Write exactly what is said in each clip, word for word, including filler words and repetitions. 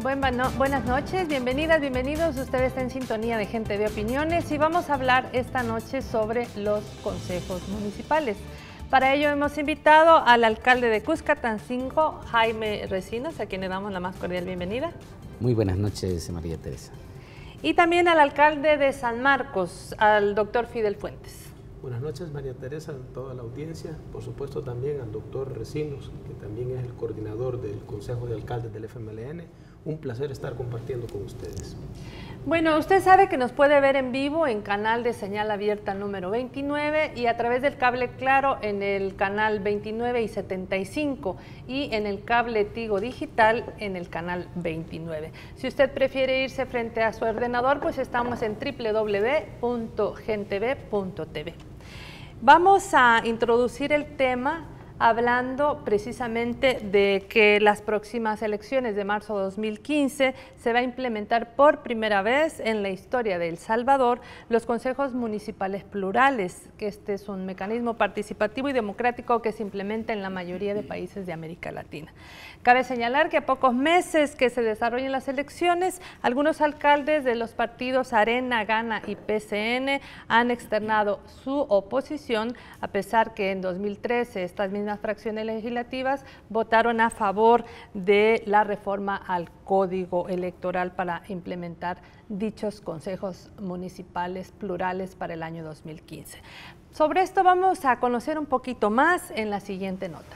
Buen, no, buenas noches, bienvenidas, bienvenidos. Usted está en sintonía de Gente de Opiniones y vamos a hablar esta noche sobre los consejos municipales. Para ello hemos invitado al alcalde de Cuscatancingo, Jaime Recinos, a quien le damos la más cordial bienvenida. Muy buenas noches, María Teresa. Y también al alcalde de San Marcos, al doctor Fidel Fuentes. Buenas noches, María Teresa, a toda la audiencia. Por supuesto también al doctor Recinos, que también es el coordinador del Consejo de Alcaldes del F M L N. Un placer estar compartiendo con ustedes. Bueno, usted sabe que nos puede ver en vivo en canal de señal abierta número veintinueve y a través del cable Claro en el canal veintinueve y setenta y cinco y en el cable Tigo Digital en el canal veintinueve. Si usted prefiere irse frente a su ordenador, pues estamos en doble u doble u doble u punto gentv punto t v. Vamos a introducir el tema hablando precisamente de que las próximas elecciones de marzo de dos mil quince se va a implementar por primera vez en la historia de El Salvador los consejos municipales plurales, que este es un mecanismo participativo y democrático que se implementa en la mayoría de países de América Latina. Cabe señalar que a pocos meses que se desarrollen las elecciones, algunos alcaldes de los partidos Arena, Gana y P C N han externado su oposición, a pesar que en dos mil trece estas mismas fracciones legislativas votaron a favor de la reforma al Código Electoral para implementar dichos consejos municipales plurales para el año dos mil quince. Sobre esto vamos a conocer un poquito más en la siguiente nota.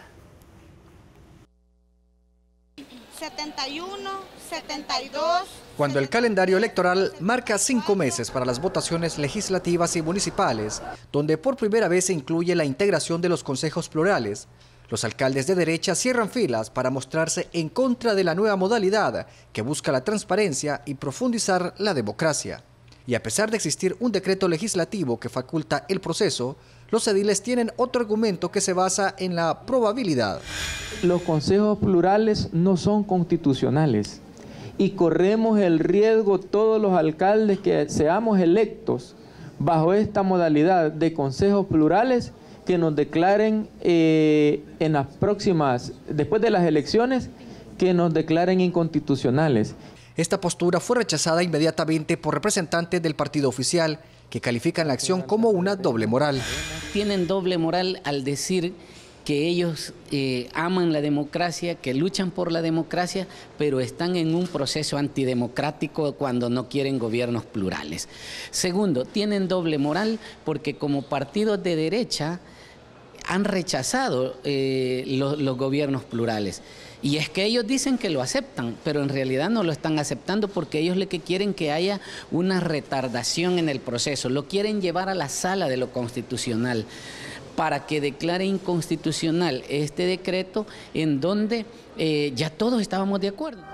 setenta y uno, setenta y dos. Cuando el calendario electoral marca cinco meses para las votaciones legislativas y municipales, donde por primera vez se incluye la integración de los consejos plurales, los alcaldes de derecha cierran filas para mostrarse en contra de la nueva modalidad que busca la transparencia y profundizar la democracia. Y a pesar de existir un decreto legislativo que faculta el proceso, los ediles tienen otro argumento que se basa en la probabilidad. Los consejos plurales no son constitucionales y corremos el riesgo todos los alcaldes que seamos electos bajo esta modalidad de consejos plurales que nos declaren eh, en las próximas, después de las elecciones, que nos declaren inconstitucionales. Esta postura fue rechazada inmediatamente por representantes del partido oficial, que califican la acción como una doble moral. Tienen doble moral al decir que ellos eh, aman la democracia, que luchan por la democracia, pero están en un proceso antidemocrático cuando no quieren gobiernos plurales. Segundo, tienen doble moral porque como partidos de derecha han rechazado eh, los, los gobiernos plurales. Y es que ellos dicen que lo aceptan, pero en realidad no lo están aceptando porque ellos lo que quieren que haya una retardación en el proceso, lo quieren llevar a la sala de lo constitucional para que declare inconstitucional este decreto en donde eh, ya todos estábamos de acuerdo.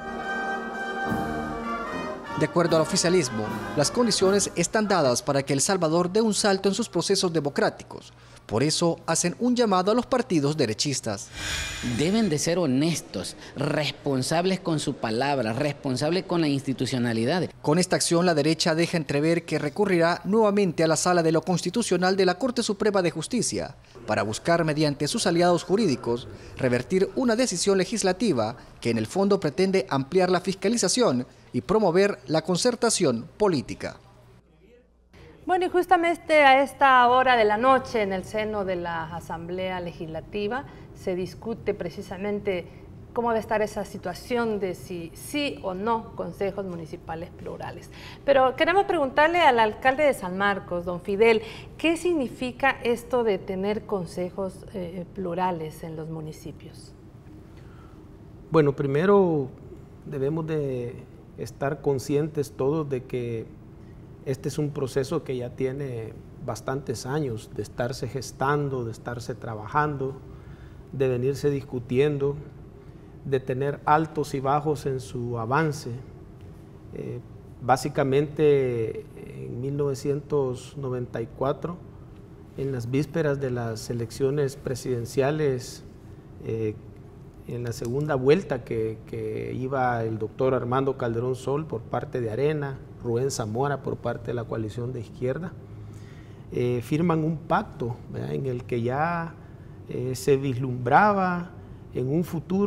De acuerdo al oficialismo, las condiciones están dadas para que El Salvador dé un salto en sus procesos democráticos. Por eso hacen un llamado a los partidos derechistas. Deben de ser honestos, responsables con su palabra, responsables con la institucionalidad. Con esta acción, la derecha deja entrever que recurrirá nuevamente a la Sala de lo Constitucional de la Corte Suprema de Justicia para buscar, mediante sus aliados jurídicos, revertir una decisión legislativa que en el fondo pretende ampliar la fiscalización y promover la concertación política. Bueno, y justamente a esta hora de la noche, en el seno de la Asamblea Legislativa, se discute precisamente cómo debe estar esa situación de si sí o no consejos municipales plurales. Pero queremos preguntarle al alcalde de San Marcos, don Fidel, ¿qué significa esto de tener consejos eh, plurales en los municipios? Bueno, primero debemos de estar conscientes todos de que este es un proceso que ya tiene bastantes años de estarse gestando, de estarse trabajando, de venirse discutiendo, de tener altos y bajos en su avance. Eh, básicamente en mil novecientos noventa y cuatro, en las vísperas de las elecciones presidenciales, eh, en la segunda vuelta que, que iba el doctor Armando Calderón Sol por parte de Arena, Rubén Zamora por parte de la coalición de izquierda, eh, firman un pacto, ¿verdad?, en el que ya eh, se vislumbraba en un futuro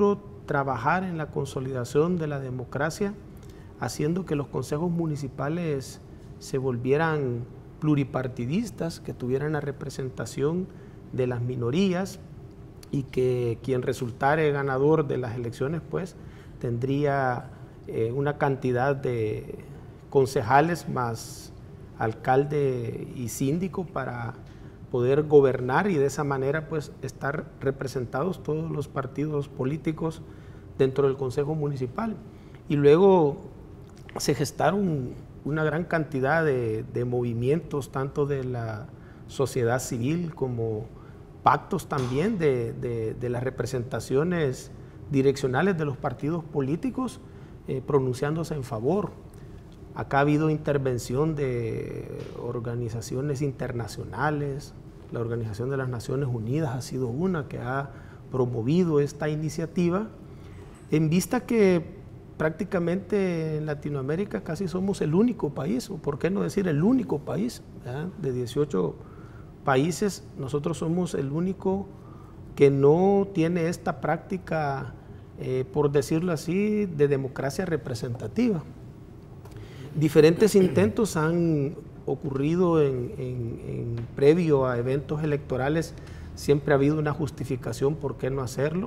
trabajar en la consolidación de la democracia, haciendo que los consejos municipales se volvieran pluripartidistas, que tuvieran la representación de las minorías y que quien resultare ganador de las elecciones pues tendría eh, una cantidad de concejales más alcalde y síndico para poder gobernar y de esa manera pues estar representados todos los partidos políticos dentro del Consejo Municipal. Y luego se gestaron una gran cantidad de, de movimientos, tanto de la sociedad civil como pactos también de, de, de las representaciones direccionales de los partidos políticos eh, pronunciándose en favor. Acá ha habido intervención de organizaciones internacionales, la Organización de las Naciones Unidas ha sido una que ha promovido esta iniciativa, en vista que prácticamente en Latinoamérica casi somos el único país, o por qué no decir el único país, ¿verdad? De dieciocho países, nosotros somos el único que no tiene esta práctica, eh, por decirlo así, de democracia representativa. Diferentes intentos han ocurrido en, en, en previo a eventos electorales, siempre ha habido una justificación por qué no hacerlo.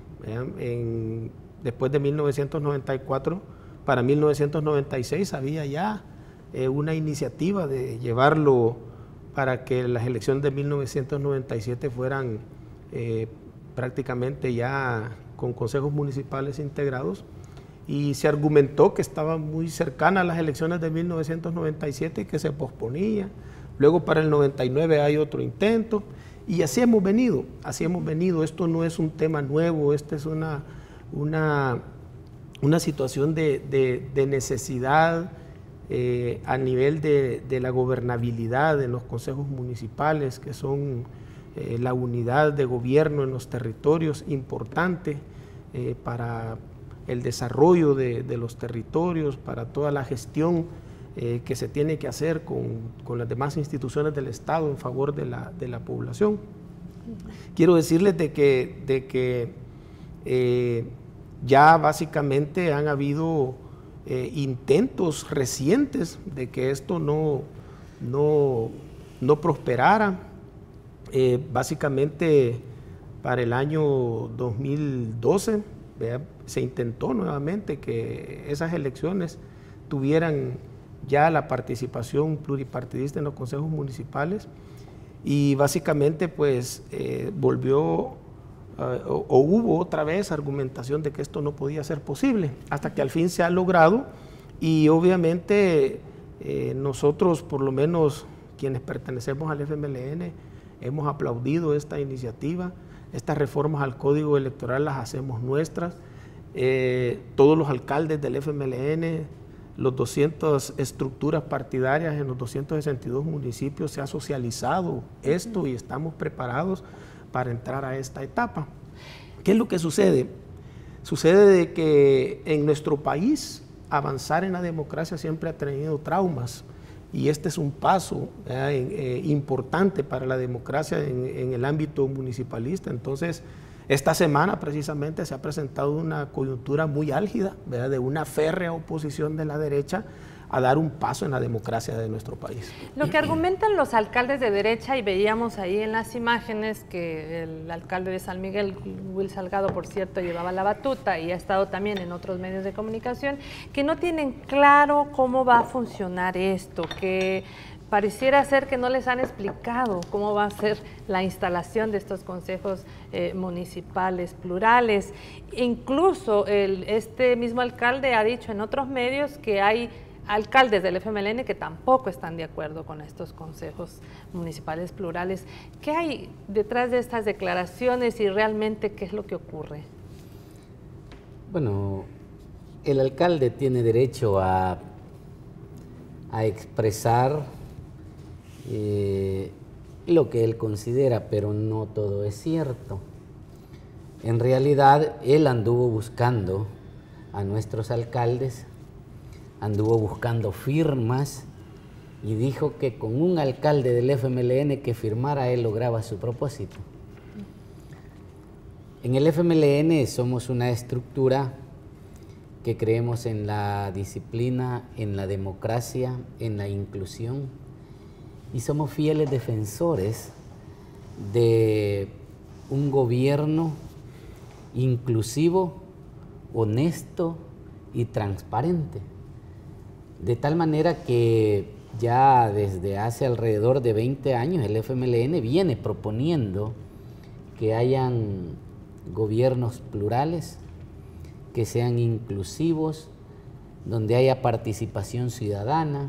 En, después de mil novecientos noventa y cuatro, para mil novecientos noventa y seis había ya eh, una iniciativa de llevarlo para que las elecciones de mil novecientos noventa y siete fueran eh, prácticamente ya con consejos municipales integrados, y se argumentó que estaba muy cercana a las elecciones de mil novecientos noventa y siete y que se posponía. Luego para el noventa y nueve hay otro intento y así hemos venido, así hemos venido. Esto no es un tema nuevo, esta es una, una, una situación de, de, de necesidad eh, a nivel de, de la gobernabilidad en los consejos municipales, que son eh, la unidad de gobierno en los territorios importante eh, para el desarrollo de, de los territorios, para toda la gestión eh, que se tiene que hacer con, con las demás instituciones del Estado en favor de la, de la población. Uh-huh. Quiero decirles de que, de que eh, ya básicamente han habido eh, intentos recientes de que esto no, no, no prosperara. Eh, básicamente para el año dos mil doce, ¿vea? Se intentó nuevamente que esas elecciones tuvieran ya la participación pluripartidista en los consejos municipales y básicamente pues eh, volvió uh, o, o hubo otra vez argumentación de que esto no podía ser posible, hasta que al fin se ha logrado y obviamente eh, nosotros, por lo menos quienes pertenecemos al F M L N, hemos aplaudido esta iniciativa. Estas reformas al Código Electoral las hacemos nuestras. Eh, todos los alcaldes del F M L N, los doscientas estructuras partidarias en los doscientos sesenta y dos municipios, se ha socializado esto y estamos preparados para entrar a esta etapa. ¿Qué es lo que sucede? Sucede de que en nuestro país avanzar en la democracia siempre ha tenido traumas y este es un paso eh, eh, importante para la democracia en, en el ámbito municipalista. Entonces, esta semana precisamente se ha presentado una coyuntura muy álgida, ¿verdad? De una férrea oposición de la derecha a dar un paso en la democracia de nuestro país. Lo que argumentan los alcaldes de derecha, y veíamos ahí en las imágenes que el alcalde de San Miguel, Will Salgado, por cierto, llevaba la batuta y ha estado también en otros medios de comunicación, que no tienen claro cómo va a funcionar esto, que pareciera ser que no les han explicado cómo va a ser la instalación de estos consejos eh, municipales plurales. Incluso el, este mismo alcalde ha dicho en otros medios que hay alcaldes del F M L N que tampoco están de acuerdo con estos consejos municipales plurales. ¿Qué hay detrás de estas declaraciones y realmente qué es lo que ocurre? Bueno, el alcalde tiene derecho a, a expresar eh, lo que él considera, pero no todo es cierto. En realidad, él anduvo buscando a nuestros alcaldes, anduvo buscando firmas y dijo que con un alcalde del F M L N que firmara él lograba su propósito. En el F M L N somos una estructura que creemos en la disciplina, en la democracia, en la inclusión, y somos fieles defensores de un gobierno inclusivo, honesto y transparente. De tal manera que ya desde hace alrededor de veinte años el F M L N viene proponiendo que hayan gobiernos plurales, que sean inclusivos, donde haya participación ciudadana.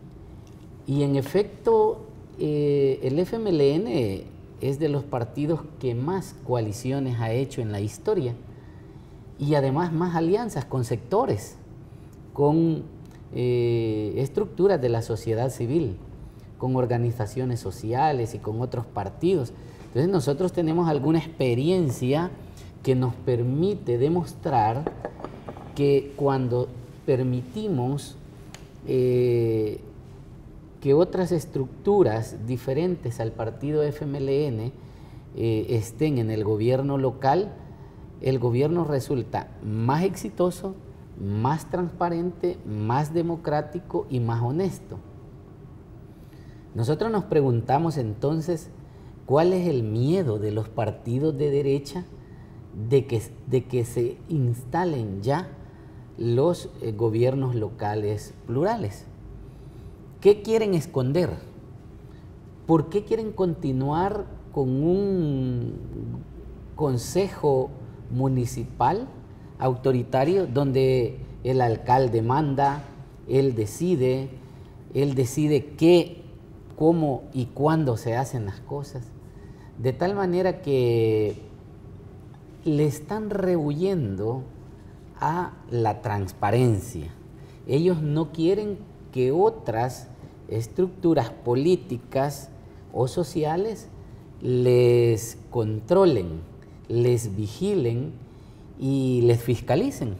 Y en efecto, eh, el F M L N es de los partidos que más coaliciones ha hecho en la historia y además más alianzas con sectores, con eh, estructuras de la sociedad civil, con organizaciones sociales y con otros partidos. Entonces nosotros tenemos alguna experiencia que nos permite demostrar que cuando permitimos eh, que otras estructuras diferentes al partido F M L N eh, estén en el gobierno local, el gobierno resulta más exitoso, más transparente, más democrático y más honesto. Nosotros nos preguntamos entonces, ¿cuál es el miedo de los partidos de derecha de que, de que se instalen ya los eh, gobiernos locales plurales? ¿Qué quieren esconder? ¿Por qué quieren continuar con un consejo municipal autoritario donde el alcalde manda, él decide, él decide qué, cómo y cuándo se hacen las cosas? De tal manera que le están rehuyendo a la transparencia. Ellos no quieren que otras estructuras políticas o sociales les controlen, les vigilen y les fiscalicen.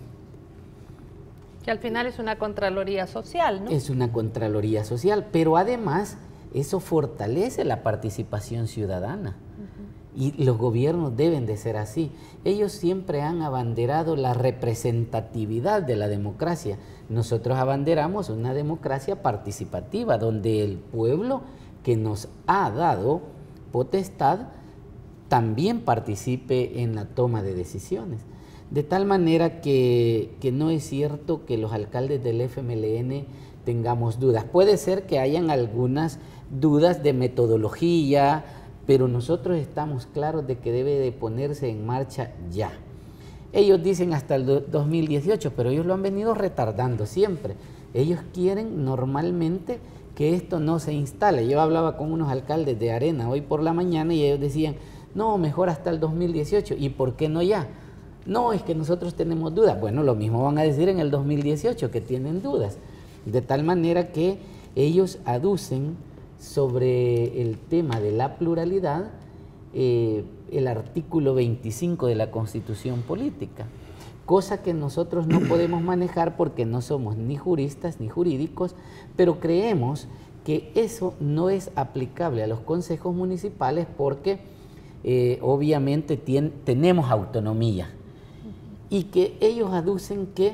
Que al final es una contraloría social, ¿no? Es una contraloría social, pero además eso fortalece la participación ciudadana. Uh-huh. Y los gobiernos deben de ser así. Ellos siempre han abanderado la representatividad de la democracia. Nosotros abanderamos una democracia participativa, donde el pueblo que nos ha dado potestad también participe en la toma de decisiones. De tal manera que, que no es cierto que los alcaldes del F M L N tengamos dudas. Puede ser que hayan algunas dudas de metodología, pero nosotros estamos claros de que debe de ponerse en marcha ya. Ellos dicen hasta el dos mil dieciocho, pero ellos lo han venido retardando siempre. Ellos quieren normalmente que esto no se instale. Yo hablaba con unos alcaldes de Arena hoy por la mañana y ellos decían, no, mejor hasta el dos mil dieciocho. ¿Y por qué no ya? No, es que nosotros tenemos dudas. Bueno, lo mismo van a decir en el dos mil dieciocho, que tienen dudas. De tal manera que ellos aducen sobre el tema de la pluralidad eh, el artículo veinticinco de la Constitución Política, cosa que nosotros no podemos manejar porque no somos ni juristas ni jurídicos, pero creemos que eso no es aplicable a los consejos municipales porque eh, obviamente tien, tenemos autonomía y que ellos aducen que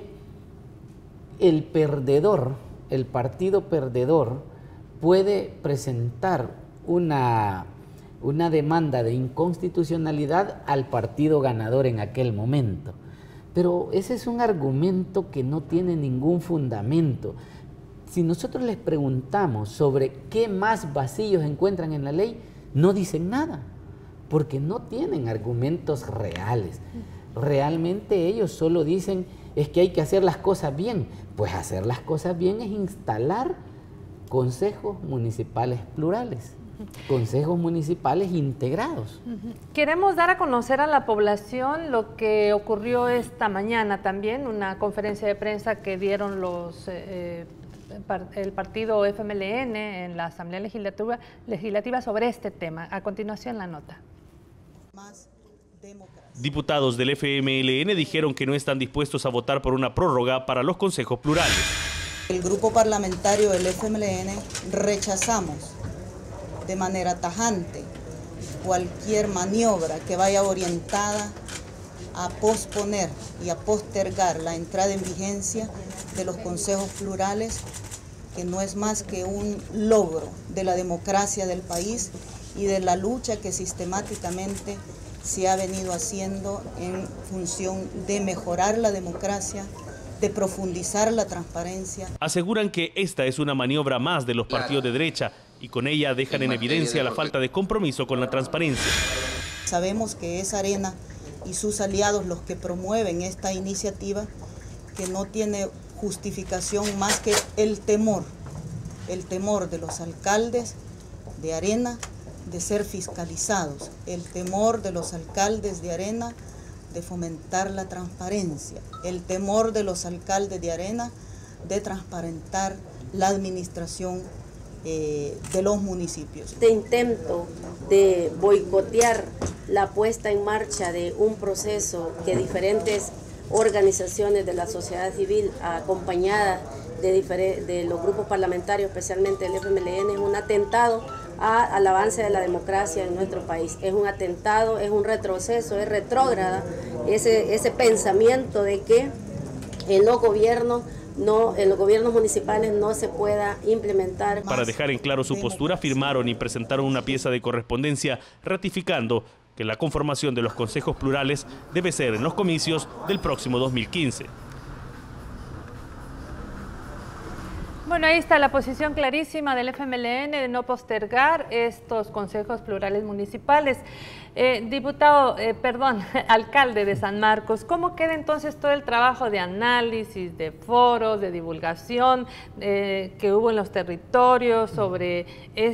el perdedor, el partido perdedor, puede presentar una, una demanda de inconstitucionalidad al partido ganador en aquel momento. Pero ese es un argumento que no tiene ningún fundamento. Si nosotros les preguntamos sobre qué más vacíos encuentran en la ley, no dicen nada, porque no tienen argumentos reales. Realmente ellos solo dicen, es que hay que hacer las cosas bien. Pues hacer las cosas bien es instalar consejos municipales plurales, consejos municipales integrados. Queremos dar a conocer a la población lo que ocurrió esta mañana también, una conferencia de prensa que dieron los eh, el partido F M L N en la Asamblea Legislativa, legislativa sobre este tema. A continuación la nota. Diputados del F M L N dijeron que no están dispuestos a votar por una prórroga para los consejos plurales. El grupo parlamentario del F M L N rechazamos de manera tajante cualquier maniobra que vaya orientada a posponer y a postergar la entrada en vigencia de los consejos plurales, que no es más que un logro de la democracia del país y de la lucha que sistemáticamente se ha venido haciendo en función de mejorar la democracia, de profundizar la transparencia. Aseguran que esta es una maniobra más de los partidos de derecha y con ella dejan en evidencia la falta de compromiso con la transparencia. Sabemos que es Arena y sus aliados los que promueven esta iniciativa, que no tiene justificación más que el temor, el temor de los alcaldes de Arena de ser fiscalizados, el temor de los alcaldes de Arena de fomentar la transparencia, el temor de los alcaldes de Arena de transparentar la administración eh, de los municipios. Este intento de boicotear la puesta en marcha de un proceso que diferentes organizaciones de la sociedad civil, acompañadas de, de los grupos parlamentarios, especialmente el F M L N, es un atentado a, al avance de la democracia en nuestro país. Es un atentado, es un retroceso, es retrógrada ese, ese pensamiento de que en los gobiernos No, en los gobiernos municipales no se pueda implementar. Para dejar en claro su postura, firmaron y presentaron una pieza de correspondencia ratificando que la conformación de los consejos plurales debe ser en los comicios del próximo dos mil quince. Bueno, ahí está la posición clarísima del F M L N de no postergar estos consejos plurales municipales. Eh, diputado, eh, perdón, alcalde de San Marcos, ¿cómo queda entonces todo el trabajo de análisis, de foros, de divulgación eh, que hubo en los territorios sobre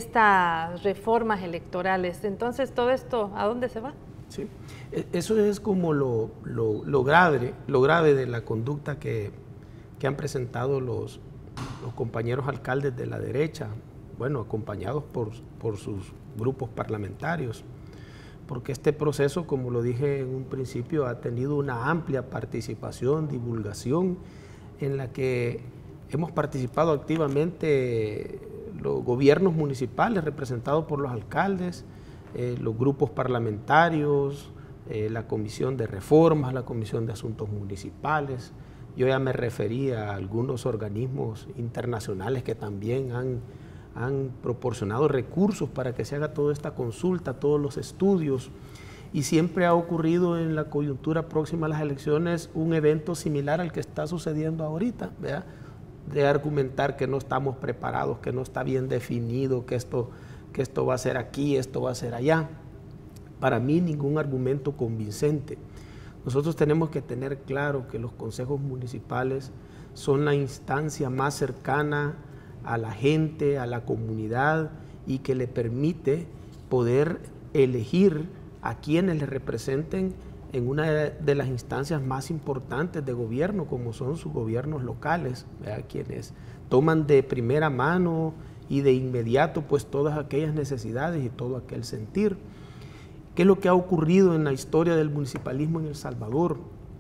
estas reformas electorales? Entonces, ¿todo esto a dónde se va? Sí, eso es como lo, lo, lo, grave, lo grave de la conducta que, que han presentado los, los compañeros alcaldes de la derecha, bueno, acompañados por, por sus grupos parlamentarios. Porque este proceso, como lo dije en un principio, ha tenido una amplia participación, divulgación, en la que hemos participado activamente los gobiernos municipales representados por los alcaldes, eh, los grupos parlamentarios, eh, la Comisión de Reformas, la Comisión de Asuntos Municipales. Yo ya me refería a algunos organismos internacionales que también han han proporcionado recursos para que se haga toda esta consulta, todos los estudios, y siempre ha ocurrido en la coyuntura próxima a las elecciones un evento similar al que está sucediendo ahorita, ¿verdad? De argumentar que no estamos preparados, que no está bien definido, que esto, que esto va a ser aquí, esto va a ser allá. Para mí ningún argumento convincente. Nosotros tenemos que tener claro que los consejos municipales son la instancia más cercana a la gente, a la comunidad, y que le permite poder elegir a quienes le representen en una de las instancias más importantes de gobierno, como son sus gobiernos locales, ¿verdad? Quienes toman de primera mano y de inmediato pues todas aquellas necesidades y todo aquel sentir. ¿Qué es lo que ha ocurrido en la historia del municipalismo en El Salvador?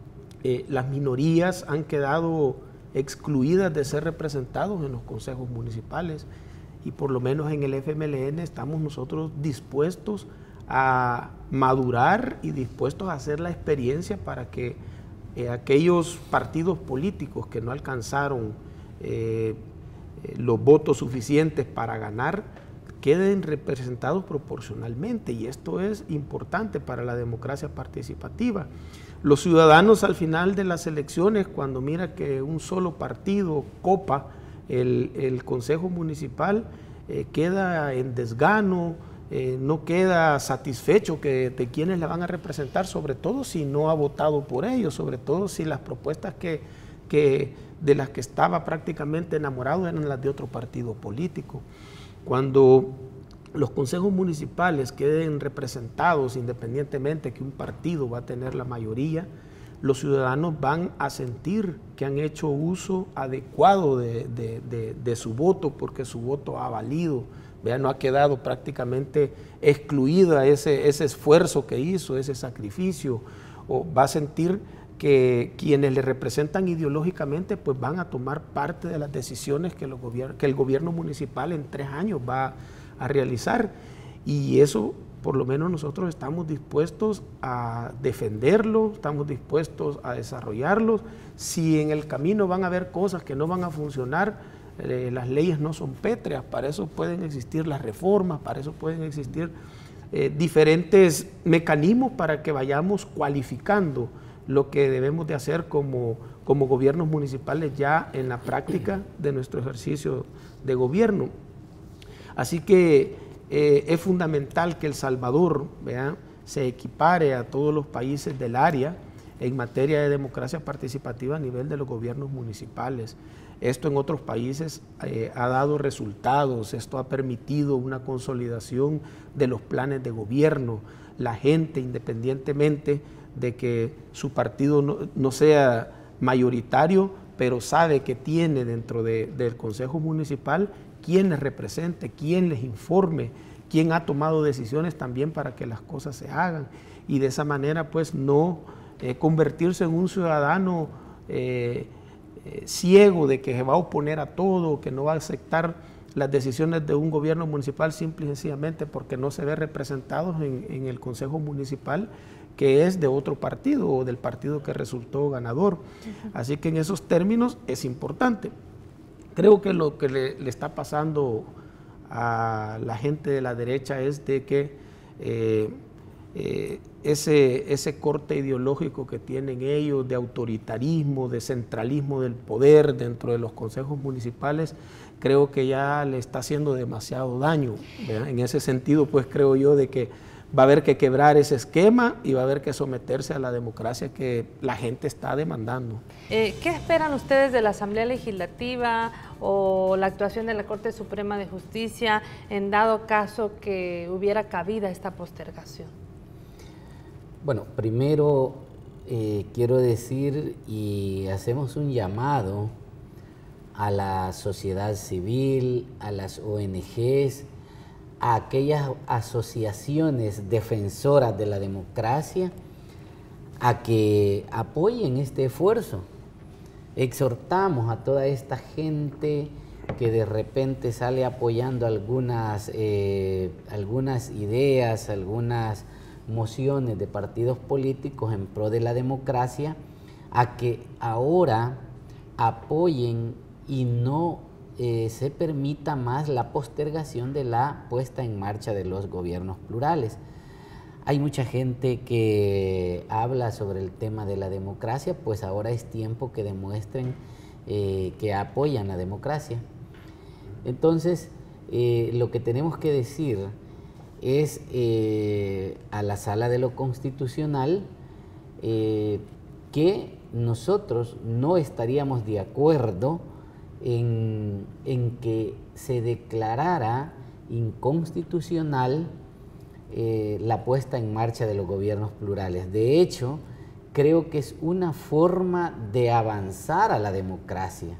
Eh, las minorías han quedado excluidas de ser representados en los consejos municipales, y por lo menos en el F M L N estamos nosotros dispuestos a madurar y dispuestos a hacer la experiencia para que eh, aquellos partidos políticos que no alcanzaron eh, eh, los votos suficientes para ganar queden representados proporcionalmente, y esto es importante para la democracia participativa. Los ciudadanos al final de las elecciones, cuando mira que un solo partido copa el, el Consejo Municipal, eh, queda en desgano, eh, no queda satisfecho que, de quienes le van a representar, sobre todo si no ha votado por ellos, sobre todo si las propuestas que, que, de las que estaba prácticamente enamorado eran las de otro partido político. Cuando los consejos municipales queden representados, independientemente que un partido va a tener la mayoría, los ciudadanos van a sentir que han hecho uso adecuado de, de, de, de su voto, porque su voto ha valido, ¿vea? No ha quedado prácticamente excluida ese, ese esfuerzo que hizo, ese sacrificio, o va a sentir que quienes le representan ideológicamente pues van a tomar parte de las decisiones que, los gobier- que el gobierno municipal en tres años va a a realizar, y eso por lo menos nosotros estamos dispuestos a defenderlo, estamos dispuestos a desarrollarlos. Si en el camino van a haber cosas que no van a funcionar, eh, las leyes no son pétreas, para eso pueden existir las reformas, para eso pueden existir eh, diferentes mecanismos para que vayamos cualificando lo que debemos de hacer como, como gobiernos municipales ya en la práctica de nuestro ejercicio de gobierno. Así que eh, es fundamental que El Salvador, ¿verdad?, se equipare a todos los países del área en materia de democracia participativa a nivel de los gobiernos municipales. Esto en otros países eh, ha dado resultados, esto ha permitido una consolidación de los planes de gobierno. La gente, independientemente de que su partido no, no sea mayoritario, pero sabe que tiene dentro de, del Consejo Municipal quién les represente, quién les informe, quién ha tomado decisiones también para que las cosas se hagan. Y de esa manera, pues, no eh, convertirse en un ciudadano eh, eh, ciego de que se va a oponer a todo, que no va a aceptar las decisiones de un gobierno municipal simple y sencillamente porque no se ve representados en, en el Consejo Municipal, que es de otro partido o del partido que resultó ganador. Uh-huh. Así que en esos términos es importante. Creo que lo que le, le está pasando a la gente de la derecha es de que eh, eh, ese, ese corte ideológico que tienen ellos de autoritarismo, de centralismo del poder dentro de los consejos municipales, creo que ya le está haciendo demasiado daño, ¿verdad? En ese sentido, pues creo yo de que va a haber que quebrar ese esquema y va a haber que someterse a la democracia que la gente está demandando. Eh, ¿Qué esperan ustedes de la Asamblea Legislativa o la actuación de la Corte Suprema de Justicia en dado caso que hubiera cabida esta postergación? Bueno, primero eh, quiero decir y hacemos un llamado a la sociedad civil, a las O N Ges, a aquellas asociaciones defensoras de la democracia, a que apoyen este esfuerzo. Exhortamos a toda esta gente que de repente sale apoyando algunas, eh, algunas ideas, algunas mociones de partidos políticos en pro de la democracia, a que ahora apoyen y no Eh, se permita más la postergación de la puesta en marcha de los gobiernos plurales. Hay mucha gente que habla sobre el tema de la democracia, pues ahora es tiempo que demuestren eh, que apoyan la democracia. Entonces, eh, lo que tenemos que decir es eh, a la Sala de lo Constitucional eh, que nosotros no estaríamos de acuerdo En, en que se declarara inconstitucional eh, la puesta en marcha de los gobiernos plurales. De hecho, creo que es una forma de avanzar a la democracia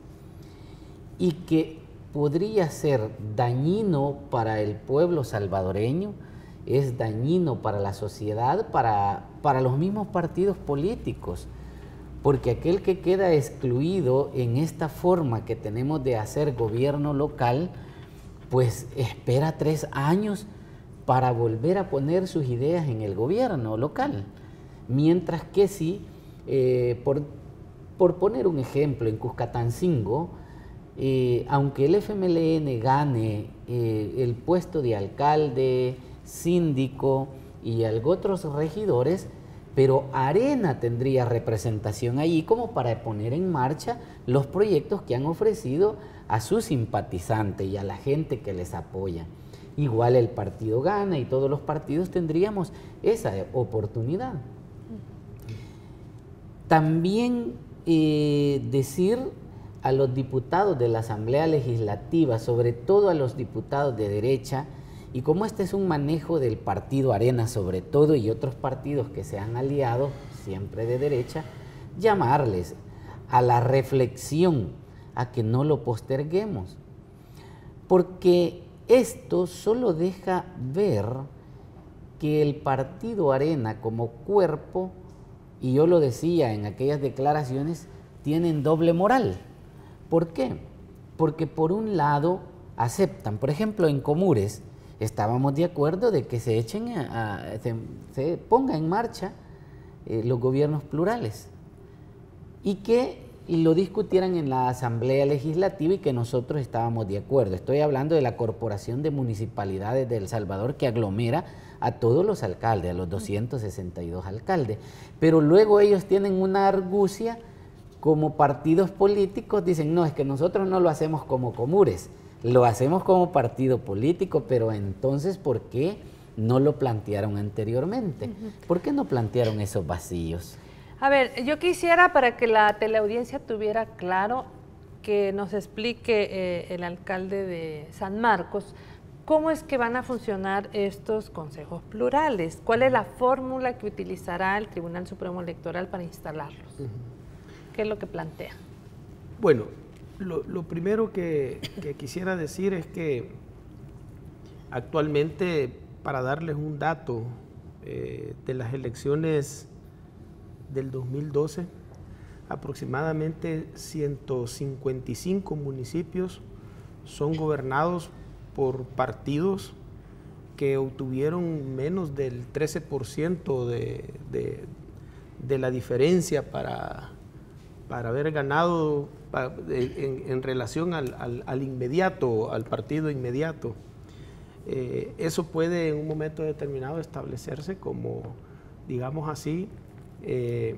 y que podría ser dañino para el pueblo salvadoreño, es dañino para la sociedad, para, para los mismos partidos políticos. Porque aquel que queda excluido en esta forma que tenemos de hacer gobierno local, pues espera tres años para volver a poner sus ideas en el gobierno local. Mientras que si, eh, por, por poner un ejemplo, en Cuscatancingo, eh, aunque el F M L N gane eh, el puesto de alcalde, síndico y algo otros regidores, pero Arena tendría representación allí como para poner en marcha los proyectos que han ofrecido a sus simpatizantes y a la gente que les apoya. Igual el partido gana y todos los partidos tendríamos esa oportunidad. También eh, decir a los diputados de la Asamblea Legislativa, sobre todo a los diputados de derecha, y como este es un manejo del partido Arena sobre todo y otros partidos que se han aliado, siempre de derecha, llamarles a la reflexión, a que no lo posterguemos. Porque esto solo deja ver que el partido Arena como cuerpo, y yo lo decía en aquellas declaraciones, tienen doble moral. ¿Por qué? Porque por un lado aceptan, por ejemplo en Comures, estábamos de acuerdo de que se echen a, a se, se ponga en marcha eh, los gobiernos plurales y que lo discutieran en la Asamblea Legislativa y que nosotros estábamos de acuerdo. Estoy hablando de la Corporación de Municipalidades de El Salvador, que aglomera a todos los alcaldes, a los doscientos sesenta y dos alcaldes, pero luego ellos tienen una argucia como partidos políticos, dicen, no, es que nosotros no lo hacemos como comures, lo hacemos como partido político, pero entonces, ¿por qué no lo plantearon anteriormente? Uh-huh. ¿Por qué no plantearon esos vacíos? A ver, yo quisiera, para que la teleaudiencia tuviera claro, que nos explique eh, el alcalde de San Marcos, ¿cómo es que van a funcionar estos consejos plurales? ¿Cuál es la fórmula que utilizará el Tribunal Supremo Electoral para instalarlos? Uh-huh. ¿Qué es lo que plantea? Bueno, lo, lo primero que, que quisiera decir es que actualmente, para darles un dato eh, de las elecciones del dos mil doce, aproximadamente ciento cincuenta y cinco municipios son gobernados por partidos que obtuvieron menos del trece por ciento de, de, de la diferencia para, para haber ganado para, en, en relación al, al, al inmediato, al partido inmediato. Eh, eso puede en un momento determinado establecerse como, digamos así, eh,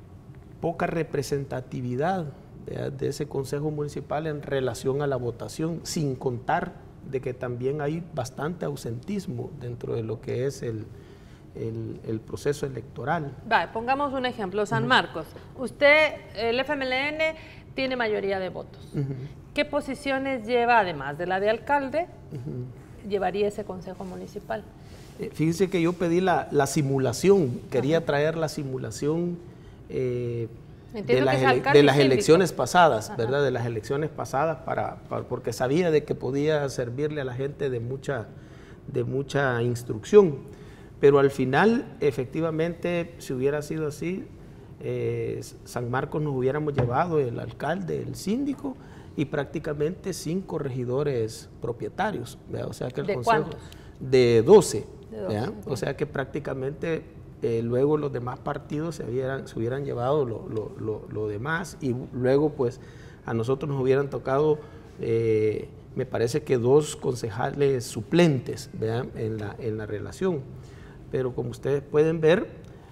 poca representatividad de, de ese consejo municipal en relación a la votación, sin contar de que también hay bastante ausentismo dentro de lo que es el, el, el proceso electoral. Va, pongamos un ejemplo, San Marcos. Usted, el F M L N, tiene mayoría de votos. Uh-huh. ¿Qué posiciones lleva, además de la de alcalde, uh-huh. llevaría ese consejo municipal? Eh, fíjense que yo pedí la, la simulación, quería uh-huh. traer la simulación eh, de las, ele de las elecciones pasadas, Ajá. ¿verdad? De las elecciones pasadas, para, para, porque sabía de que podía servirle a la gente de mucha, de mucha instrucción. Pero al final, efectivamente, si hubiera sido así, eh, San Marcos nos hubiéramos llevado el alcalde, el síndico y prácticamente cinco regidores propietarios, ¿verdad? O sea que el ¿De consejo cuántos? De doce, de doce ¿verdad? O sea que prácticamente Eh, luego los demás partidos se hubieran, se hubieran llevado lo, lo, lo, lo demás y luego pues a nosotros nos hubieran tocado, eh, me parece que dos concejales suplentes, ¿verdad? En, la, en la relación. Pero como ustedes pueden ver,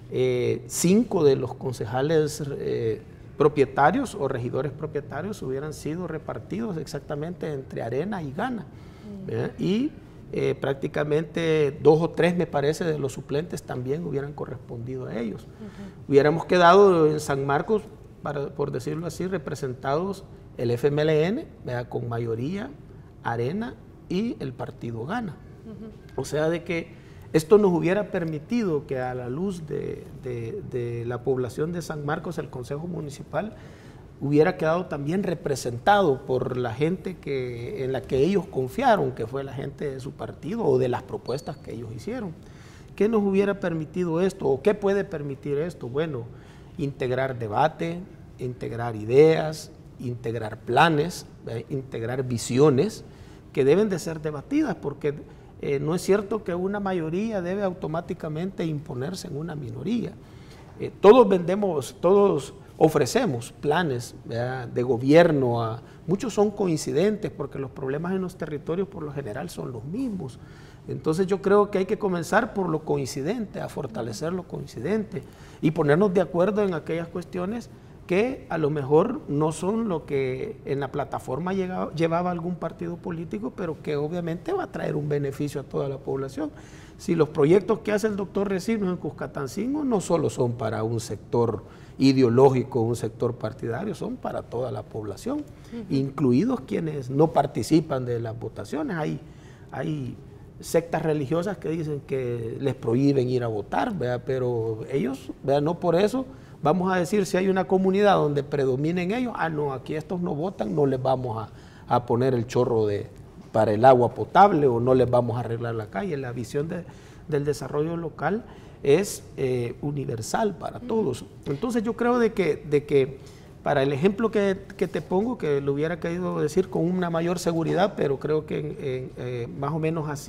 eh, cinco de los concejales eh, propietarios o regidores propietarios hubieran sido repartidos exactamente entre Arena y Gana, ¿verdad? Y Eh, prácticamente dos o tres, me parece, de los suplentes también hubieran correspondido a ellos. Uh-huh. Hubiéramos quedado en San Marcos, para, por decirlo así, representados el F M L N, ¿verdad? Con mayoría, Arena y el partido Gana. Uh-huh. O sea, de que esto nos hubiera permitido que a la luz de, de, de la población de San Marcos, el Consejo Municipal hubiera quedado también representado por la gente que, en la que ellos confiaron, que fue la gente de su partido o de las propuestas que ellos hicieron. ¿Qué nos hubiera permitido esto o qué puede permitir esto? Bueno, integrar debate, integrar ideas, integrar planes, eh, integrar visiones que deben de ser debatidas, porque eh, no es cierto que una mayoría debe automáticamente imponerse en una minoría. Eh, todos vendemos, todos ofrecemos planes, ¿verdad? De gobierno, a, muchos son coincidentes porque los problemas en los territorios por lo general son los mismos. Entonces yo creo que hay que comenzar por lo coincidente, a fortalecer lo coincidente y ponernos de acuerdo en aquellas cuestiones que a lo mejor no son lo que en la plataforma llegaba, llevaba algún partido político, pero que obviamente va a traer un beneficio a toda la población. Si los proyectos que hace el doctor Recinos en Cuscatancingo no solo son para un sector ideológico, un sector partidario, son para toda la población, uh-huh. incluidos quienes no participan de las votaciones. Hay, hay sectas religiosas que dicen que les prohíben ir a votar, ¿verdad? Pero ellos, ¿verdad? No por eso vamos a decir, si hay una comunidad donde predominen ellos, ah no, aquí estos no votan, no les vamos a, a poner el chorro de, para el agua potable o no les vamos a arreglar la calle. La visión de, del desarrollo local es eh, universal para todos. Entonces yo creo de que, de que para el ejemplo que, que te pongo, que lo hubiera querido decir con una mayor seguridad, pero creo que en, en, eh, más o menos así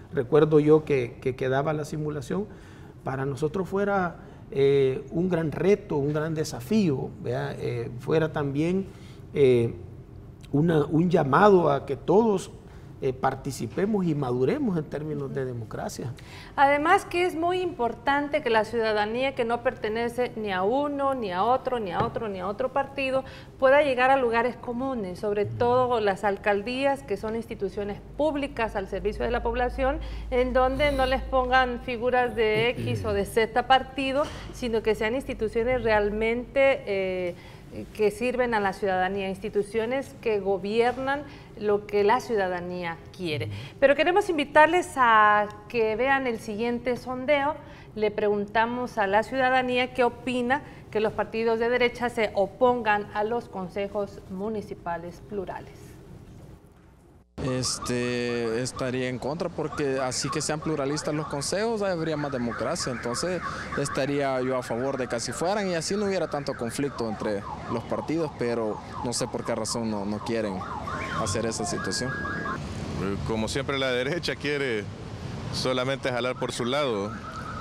recuerdo yo que, que quedaba la simulación, para nosotros fuera eh, un gran reto, un gran desafío, eh, fuera también eh, una, un llamado a que todos Eh, participemos y maduremos en términos de democracia. Además que es muy importante que la ciudadanía que no pertenece ni a uno, ni a otro, ni a otro, ni a otro partido, pueda llegar a lugares comunes, sobre todo las alcaldías, que son instituciones públicas al servicio de la población, en donde no les pongan figuras de X o de Z partido, sino que sean instituciones realmente eh, que sirven a la ciudadanía, instituciones que gobiernan lo que la ciudadanía quiere. Pero queremos invitarles a que vean el siguiente sondeo. Le preguntamos a la ciudadanía qué opina que los partidos de derecha se opongan a los consejos municipales plurales. Este, estaría en contra, porque así que sean pluralistas los consejos habría más democracia, entonces estaría yo a favor de que así fueran y así no hubiera tanto conflicto entre los partidos, pero no sé por qué razón no, no quieren hacer esa situación. Como siempre la derecha quiere solamente jalar por su lado,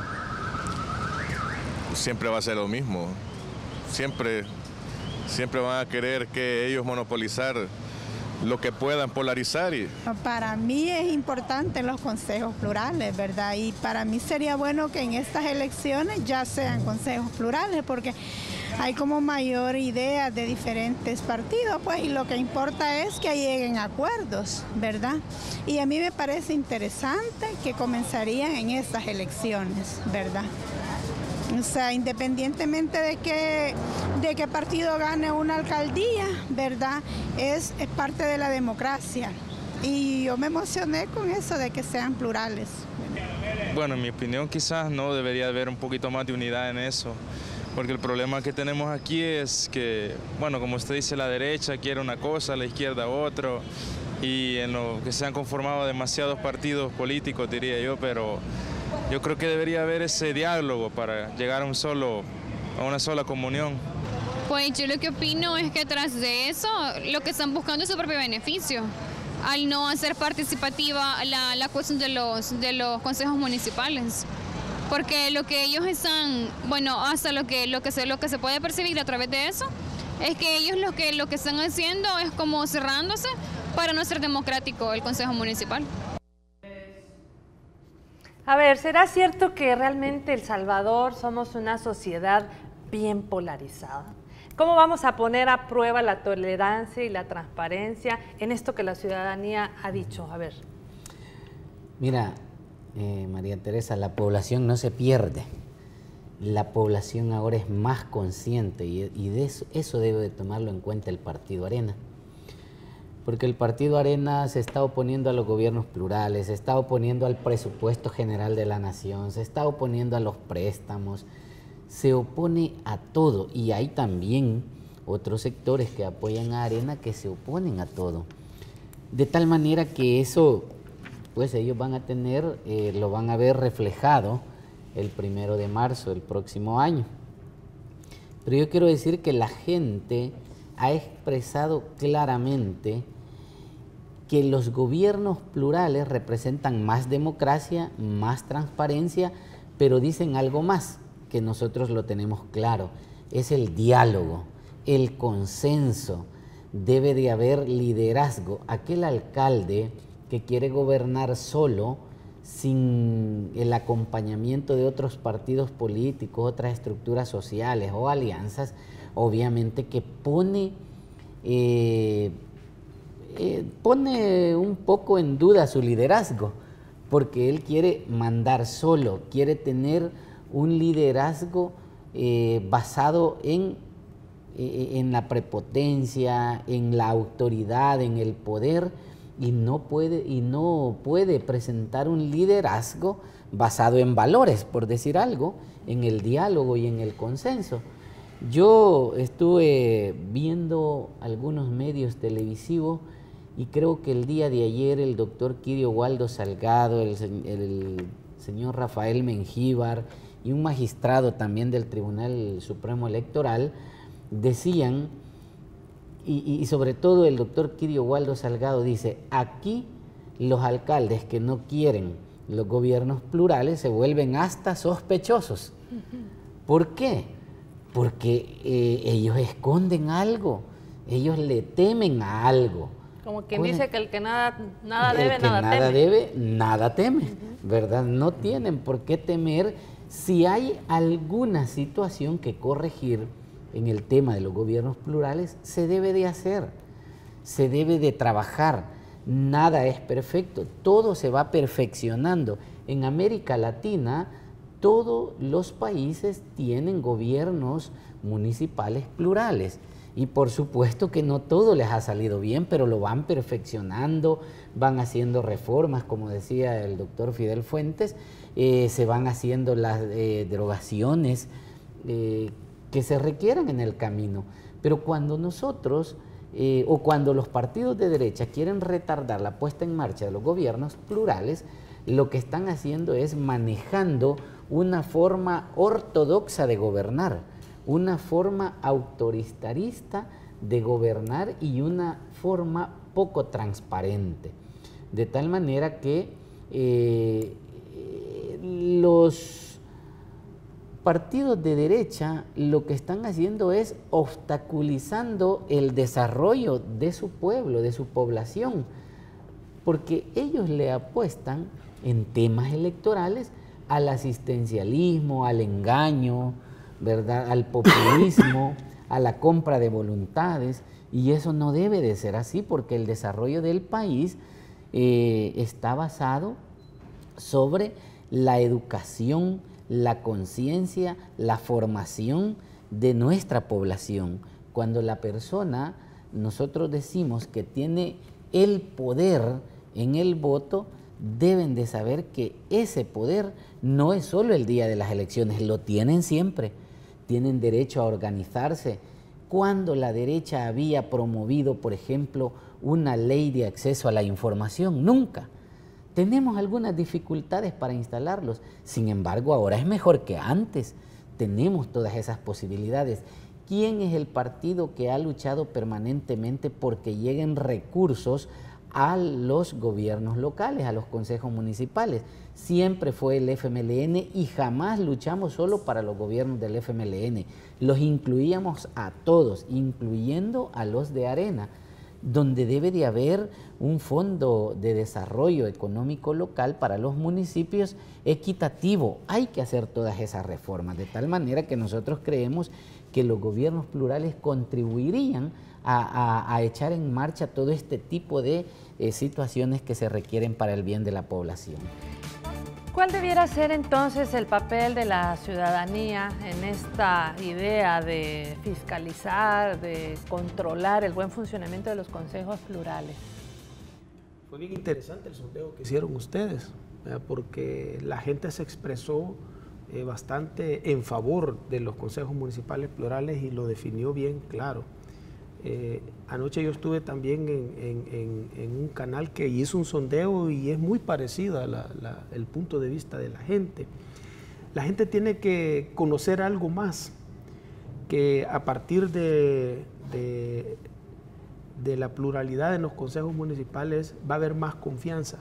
siempre va a ser lo mismo, siempre, siempre van a querer que ellos monopolizar lo que puedan polarizar. Y... Para mí es importante los consejos plurales, ¿verdad? Y para mí sería bueno que en estas elecciones ya sean consejos plurales, porque hay como mayor idea de diferentes partidos, pues, y lo que importa es que lleguen a acuerdos, ¿verdad? Y a mí me parece interesante que comenzarían en estas elecciones, ¿verdad? O sea, independientemente de que de qué partido gane una alcaldía, ¿verdad? Es, es parte de la democracia. Y yo me emocioné con eso de que sean plurales. Bueno, en mi opinión quizás no debería haber un poquito más de unidad en eso, porque el problema que tenemos aquí es que, bueno, como usted dice, la derecha quiere una cosa, la izquierda otro, y en lo que se han conformado demasiados partidos políticos, diría yo, pero yo creo que debería haber ese diálogo para llegar a un solo, a una sola comunión. Pues yo lo que opino es que tras de eso lo que están buscando es su propio beneficio, al no hacer participativa la, la cuestión de los, de los consejos municipales. Porque lo que ellos están, bueno, hasta lo que, lo que, se, lo que se puede percibir a través de eso, es que ellos lo que, lo que están haciendo es como cerrándose para no ser democrático el Consejo Municipal. A ver, ¿será cierto que realmente El Salvador somos una sociedad bien polarizada? ¿Cómo vamos a poner a prueba la tolerancia y la transparencia en esto que la ciudadanía ha dicho? A ver. Mira, eh, María Teresa, la población no se pierde. La población ahora es más consciente y, y de eso, eso debe de tomarlo en cuenta el Partido Arena. Porque el Partido Arena se está oponiendo a los gobiernos plurales, se está oponiendo al presupuesto general de la nación, se está oponiendo a los préstamos, se opone a todo. Y hay también otros sectores que apoyan a Arena que se oponen a todo. De tal manera que eso, pues ellos van a tener, eh, lo van a ver reflejado el primero de marzo del próximo año. Pero yo quiero decir que la gente ha expresado claramente que los gobiernos plurales representan más democracia, más transparencia, pero dicen algo más, que nosotros lo tenemos claro, es el diálogo, el consenso, debe de haber liderazgo. Aquel alcalde que quiere gobernar solo, sin el acompañamiento de otros partidos políticos, otras estructuras sociales o alianzas, obviamente que pone... Eh, Eh, pone un poco en duda su liderazgo, porque él quiere mandar solo, quiere tener un liderazgo eh, basado en, eh, en la prepotencia, en la autoridad, en el poder, y no puede, y no puede presentar un liderazgo basado en valores, por decir algo, en el diálogo y en el consenso. Yo estuve viendo algunos medios televisivos y creo que el día de ayer el doctor Kirio Waldo Salgado, el, el señor Rafael Mengíbar y un magistrado también del Tribunal Supremo Electoral decían, y, y sobre todo el doctor Kirio Waldo Salgado dice, aquí los alcaldes que no quieren los gobiernos plurales se vuelven hasta sospechosos. ¿Por qué? Porque eh, ellos esconden algo, ellos le temen a algo. Como quien Bueno, dice que el que nada, nada el debe, que nada, nada teme. debe, nada teme, uh-huh. ¿verdad? No tienen por qué temer. Si hay alguna situación que corregir en el tema de los gobiernos plurales, se debe de hacer, se debe de trabajar. Nada es perfecto, todo se va perfeccionando. En América Latina, todos los países tienen gobiernos municipales plurales. Y por supuesto que no todo les ha salido bien, pero lo van perfeccionando, van haciendo reformas, como decía el doctor Fidel Fuentes, eh, se van haciendo las eh, derogaciones eh, que se requieran en el camino. Pero cuando nosotros, eh, o cuando los partidos de derecha quieren retardar la puesta en marcha de los gobiernos plurales, lo que están haciendo es manejando una forma ortodoxa de gobernar, una forma autoritarista de gobernar y una forma poco transparente. De tal manera que eh, los partidos de derecha lo que están haciendo es obstaculizando el desarrollo de su pueblo, de su población, porque ellos le apuestan en temas electorales al asistencialismo, al engaño, ¿verdad?, al populismo, a la compra de voluntades, y eso no debe de ser así, porque el desarrollo del país eh, está basado sobre la educación, la conciencia, la formación de nuestra población. Cuando la persona, nosotros decimos que tiene el poder en el voto, deben de saber que ese poder no es solo el día de las elecciones, lo tienen siempre. Tienen derecho a organizarse. Cuando la derecha había promovido, por ejemplo, una ley de acceso a la información, nunca. Tenemos algunas dificultades para instalarlos, sin embargo, ahora es mejor que antes. Tenemos todas esas posibilidades. ¿Quién es el partido que ha luchado permanentemente porque lleguen recursos a los gobiernos locales, a los consejos municipales? Siempre fue el F M L N y jamás luchamos solo para los gobiernos del F M L N. Los incluíamos a todos, incluyendo a los de Arena, donde debe de haber un fondo de desarrollo económico local para los municipios equitativo. Hay que hacer todas esas reformas, de tal manera que nosotros creemos que los gobiernos plurales contribuirían a, a, a echar en marcha todo este tipo de eh, situaciones que se requieren para el bien de la población. ¿Cuál debiera ser entonces el papel de la ciudadanía en esta idea de fiscalizar, de controlar el buen funcionamiento de los consejos plurales? Fue bien interesante el sondeo que hicieron ustedes, ¿verdad?, porque la gente se expresó eh, bastante en favor de los consejos municipales plurales y lo definió bien claro. Eh, anoche yo estuve también en, en, en, en un canal que hizo un sondeo y es muy parecido a la, la, el punto de vista de la gente. La gente tiene que conocer algo más, que a partir de, de, de la pluralidad en los consejos municipales va a haber más confianza.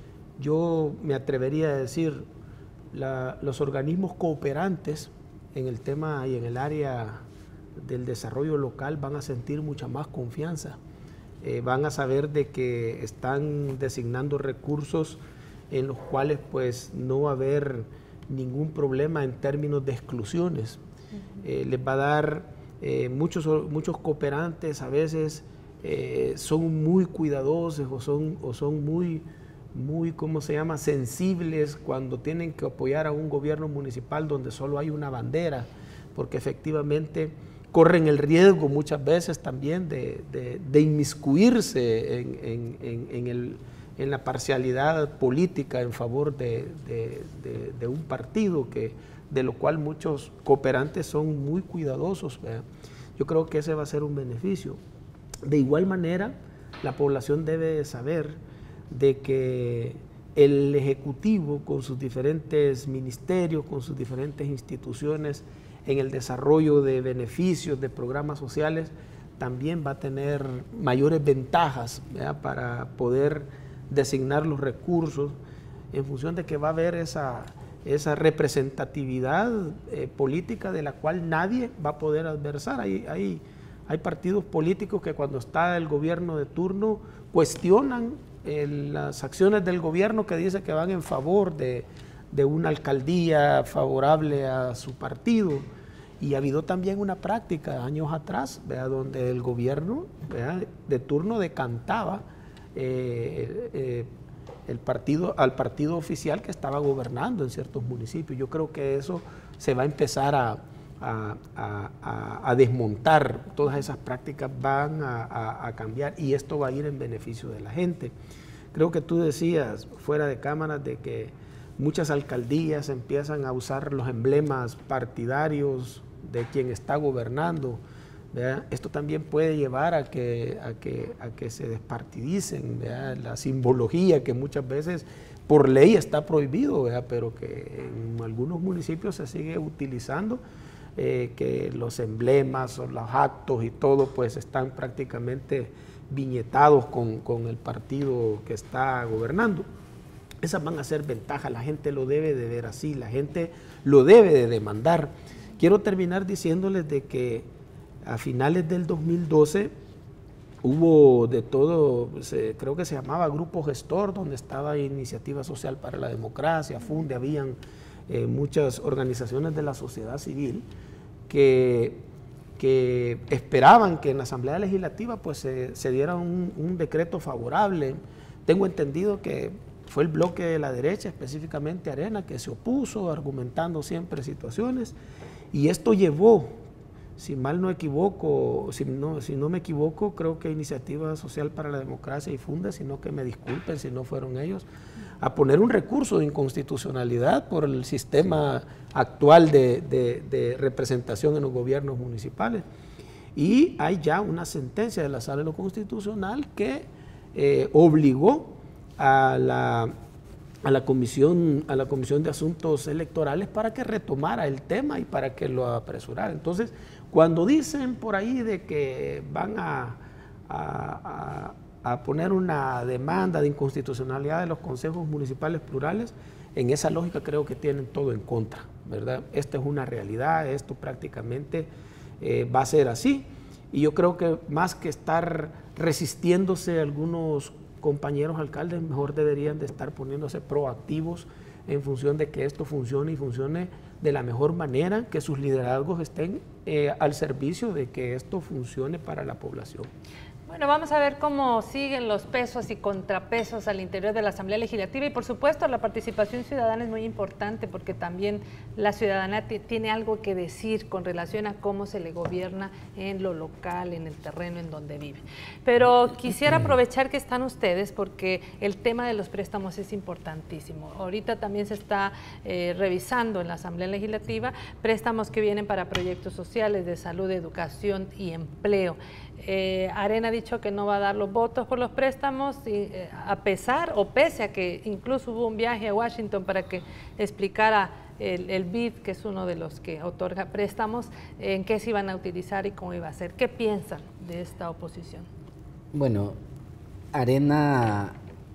Yo me atrevería a decir, la, los organismos cooperantes en el tema y en el área del desarrollo local van a sentir mucha más confianza, eh, van a saber de que están designando recursos en los cuales pues no va a haber ningún problema en términos de exclusiones. Uh-huh. eh, les va a dar, eh, muchos, muchos cooperantes a veces eh, son muy cuidadosos o son, o son muy, muy, ¿cómo se llama?, sensibles cuando tienen que apoyar a un gobierno municipal donde solo hay una bandera, porque efectivamente corren el riesgo muchas veces también de, de, de inmiscuirse en, en, en, en, el, en la parcialidad política en favor de, de, de, de un partido, que, de lo cual muchos cooperantes son muy cuidadosos, ¿verdad? Yo creo que ese va a ser un beneficio. De igual manera, la población debe saber de que el Ejecutivo, con sus diferentes ministerios, con sus diferentes instituciones, en el desarrollo de beneficios, de programas sociales, también va a tener mayores ventajas, ¿verdad?, para poder designar los recursos. en función de que va a haber esa, esa representatividad eh, política de la cual nadie va a poder adversar. Hay, hay, hay partidos políticos que cuando está el gobierno de turno cuestionan eh, las acciones del gobierno, que dice que van en favor de, de una alcaldía favorable a su partido. Y ha habido también una práctica años atrás, ¿verdad?, donde el gobierno, ¿verdad?, de turno decantaba eh, eh, el partido, al partido oficial que estaba gobernando en ciertos municipios. Yo creo que eso se va a empezar a, a, a, a desmontar, todas esas prácticas van a, a, a cambiar y esto va a ir en beneficio de la gente. Creo que tú decías fuera de cámaras de que muchas alcaldías empiezan a usar los emblemas partidarios de quien está gobernando, ¿verdad? Esto también puede llevar a que, a que, a que se despartidicen, ¿verdad?, la simbología que muchas veces por ley está prohibido, ¿verdad?, pero que en algunos municipios se sigue utilizando, eh, que los emblemas o los actos y todo pues están prácticamente viñetados con, con el partido que está gobernando. Esas van a ser ventajas, la gente lo debe de ver así, la gente lo debe de demandar. Quiero terminar diciéndoles de que a finales del dos mil doce hubo de todo, se, creo que se llamaba Grupo Gestor, donde estaba Iniciativa Social para la Democracia, FUNDE, habían eh, muchas organizaciones de la sociedad civil que, que esperaban que en la Asamblea Legislativa pues se, se diera un, un decreto favorable. Tengo entendido que fue el bloque de la derecha, específicamente Arena, que se opuso, argumentando siempre situaciones, y esto llevó, si mal no equivoco, si no, si no me equivoco, creo que Iniciativa Social para la Democracia y FUNDE, sino que me disculpen si no fueron ellos, a poner un recurso de inconstitucionalidad por el sistema actual de, de, de representación en los gobiernos municipales. Y hay ya una sentencia de la Sala de lo Constitucional que eh, obligó a la, a, la comisión, a la Comisión de Asuntos Electorales para que retomara el tema y para que lo apresurara. Entonces, cuando dicen por ahí de que van a, a, a, a poner una demanda de inconstitucionalidad de los consejos municipales plurales, en esa lógica creo que tienen todo en contra, ¿verdad? Esta es una realidad, esto prácticamente eh, va a ser así, y yo creo que más que estar resistiéndose algunos compañeros alcaldes, mejor deberían de estar poniéndose proactivos en función de que esto funcione y funcione de la mejor manera, que sus liderazgos estén eh, al servicio de que esto funcione para la población. Bueno, vamos a ver cómo siguen los pesos y contrapesos al interior de la Asamblea Legislativa y por supuesto la participación ciudadana es muy importante porque también la ciudadanía tiene algo que decir con relación a cómo se le gobierna en lo local, en el terreno en donde vive. Pero quisiera aprovechar que están ustedes porque el tema de los préstamos es importantísimo. Ahorita también se está eh, revisando en la Asamblea Legislativa préstamos que vienen para proyectos sociales de salud, educación y empleo. Eh, Arena ha dicho que no va a dar los votos por los préstamos, y, eh, a pesar o pese a que incluso hubo un viaje a Washington para que explicara el, el B I D, que es uno de los que otorga préstamos, en qué se iban a utilizar y cómo iba a ser. ¿Qué piensan de esta oposición? Bueno, Arena,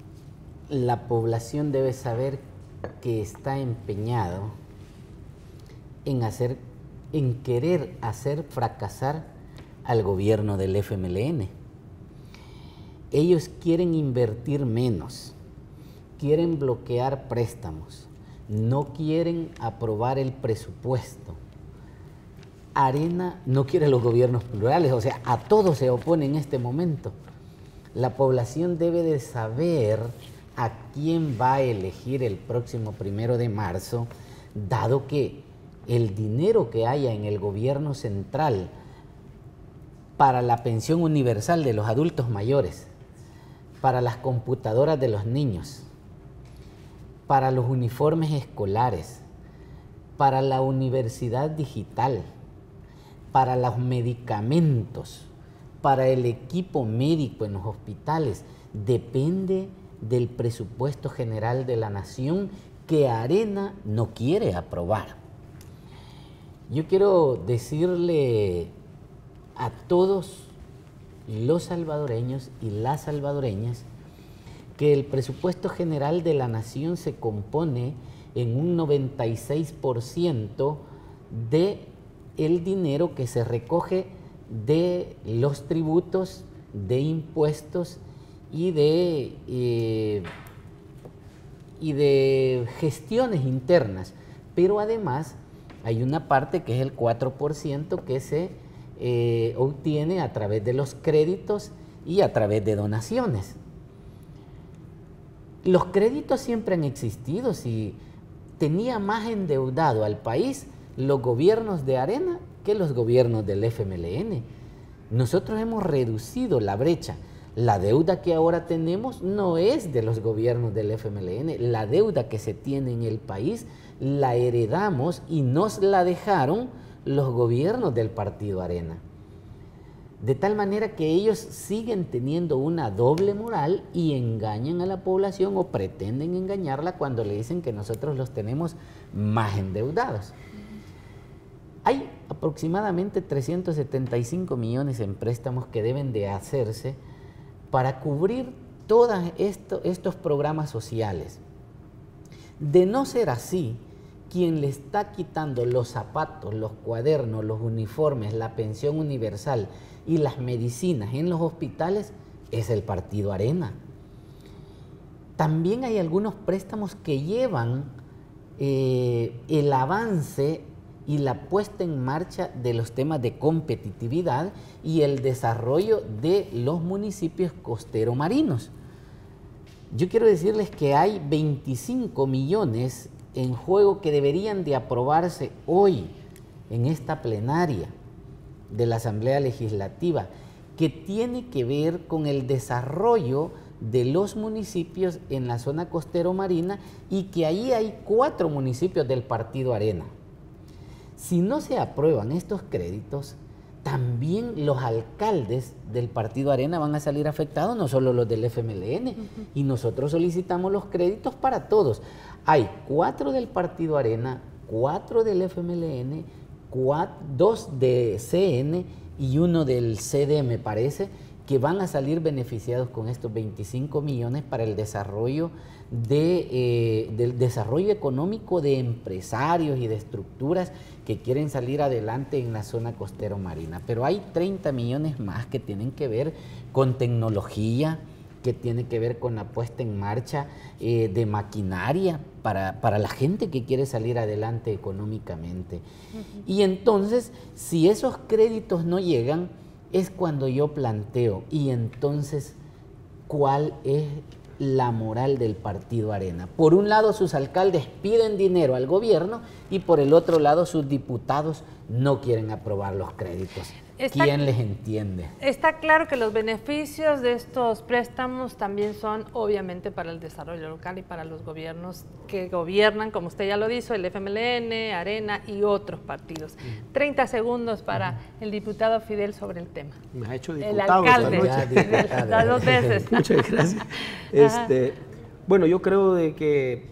la población debe saber que está empeñado en hacer, en querer hacer fracasar al gobierno del F M L N. Ellos quieren invertir menos, quieren bloquear préstamos, no quieren aprobar el presupuesto. Arena no quiere los gobiernos plurales, o sea, a todos se opone en este momento. La población debe de saber a quién va a elegir el próximo primero de marzo, dado que el dinero que haya en el gobierno central para la pensión universal de los adultos mayores, para las computadoras de los niños, para los uniformes escolares, para la universidad digital, para los medicamentos, para el equipo médico en los hospitales, depende del presupuesto general de la nación que Arena no quiere aprobar. Yo quiero decirle a todos los salvadoreños y las salvadoreñas que el presupuesto general de la nación se compone en un noventa y seis por ciento de el dinero que se recoge de los tributos, de impuestos y de, eh, y de gestiones internas. Pero además hay una parte que es el cuatro por ciento que se eh, obtiene a través de los créditos y a través de donaciones. Los créditos siempre han existido. Si tenía más endeudado al país los gobiernos de Arena que los gobiernos del F M L N. Nosotros hemos reducido la brecha. La deuda que ahora tenemos no es de los gobiernos del F M L N. La deuda que se tiene en el país la heredamos y nos la dejaron los gobiernos del Partido Arena. De tal manera que ellos siguen teniendo una doble moral y engañan a la población o pretenden engañarla cuando le dicen que nosotros los tenemos más endeudados. Hay aproximadamente trescientos setenta y cinco millones en préstamos que deben de hacerse para cubrir todos esto, estos programas sociales. De no ser así, quien le está quitando los zapatos, los cuadernos, los uniformes, la pensión universal y las medicinas en los hospitales es el Partido Arena. También hay algunos préstamos que llevan eh, el avance y la puesta en marcha de los temas de competitividad y el desarrollo de los municipios costero marinos. Yo quiero decirles que hay veinticinco millones en juego que deberían de aprobarse hoy en esta plenaria de la Asamblea Legislativa, que tiene que ver con el desarrollo de los municipios en la zona costero marina y que ahí hay cuatro municipios del Partido Arena. Si no se aprueban estos créditos, también los alcaldes del Partido Arena van a salir afectados, no solo los del F M L N, uh-huh. Y nosotros solicitamos los créditos para todos. Hay cuatro del Partido Arena, cuatro del F M L N, cuatro, dos de C N y uno del C D, me parece, que van a salir beneficiados con estos veinticinco millones para el desarrollo de, eh, del desarrollo económico de empresarios y de estructuras que quieren salir adelante en la zona costero marina. Pero hay treinta millones más que tienen que ver con tecnología, que tiene que ver con la puesta en marcha eh, de maquinaria para, para la gente que quiere salir adelante económicamente. Uh-huh. Y entonces, si esos créditos no llegan, es cuando yo planteo, y entonces, ¿cuál es la moral del Partido Arena? Por un lado, sus alcaldes piden dinero al gobierno y por el otro lado, sus diputados no quieren aprobar los créditos. Está, ¿Quién les entiende? Está claro que los beneficios de estos préstamos también son obviamente para el desarrollo local y para los gobiernos que gobiernan, como usted ya lo dijo, el F M L N, Arena y otros partidos. Uh-huh. treinta segundos para uh-huh. el diputado Fidel sobre el tema. Me ha hecho diputado. El alcalde, ya, Fidel, las dos veces. Muchas gracias. Este, bueno, yo creo de que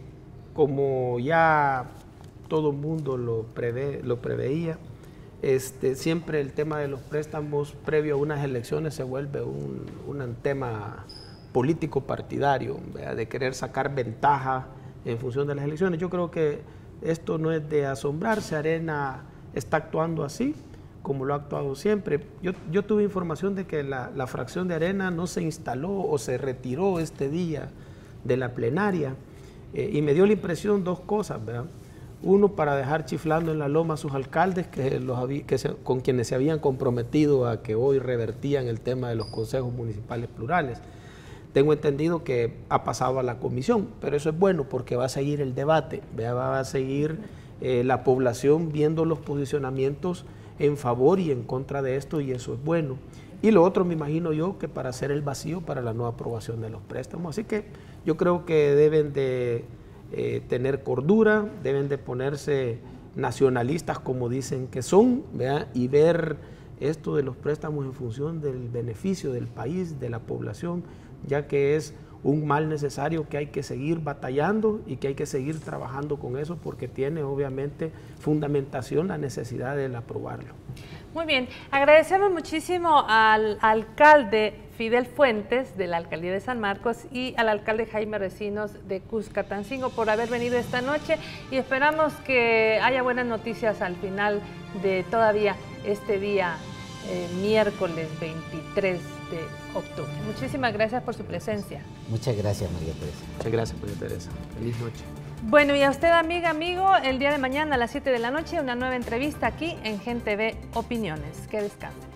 como ya todo el mundo lo, prevé, lo preveía, Este, siempre el tema de los préstamos previo a unas elecciones se vuelve un, un tema político partidario, ¿verdad? De querer sacar ventaja en función de las elecciones. Yo creo que esto no es de asombrarse. Arena está actuando así, como lo ha actuado siempre. Yo, yo tuve información de que la, la fracción de Arena no se instaló o se retiró este día de la plenaria, eh, y me dio la impresión dos cosas, ¿verdad? Uno, para dejar chiflando en la loma a sus alcaldes que los había, que se, con quienes se habían comprometido a que hoy revertían el tema de los consejos municipales plurales. Tengo entendido que ha pasado a la comisión, pero eso es bueno porque va a seguir el debate, va a seguir eh, la población viendo los posicionamientos en favor y en contra de esto, y eso es bueno. Y lo otro, me imagino yo, que para hacer el vacío para la no aprobación de los préstamos. Así que yo creo que deben de Eh, tener cordura, deben de ponerse nacionalistas como dicen que son, ¿verdad? Y ver esto de los préstamos en función del beneficio del país, de la población, ya que es un mal necesario que hay que seguir batallando y que hay que seguir trabajando con eso porque tiene obviamente fundamentación la necesidad de aprobarlo. Muy bien, agradecemos muchísimo al alcalde Fidel Fuentes, de la Alcaldía de San Marcos, y al alcalde Jaime Recinos de Cuscatancingo por haber venido esta noche, y esperamos que haya buenas noticias al final de todavía este día, eh, miércoles veintitrés de octubre. Muchísimas gracias por su presencia. Muchas gracias, María Teresa. Muchas gracias, María Teresa. Feliz noche. Bueno, y a usted, amiga, amigo, el día de mañana a las siete de la noche, una nueva entrevista aquí en Gen T V Opiniones. Que descanse.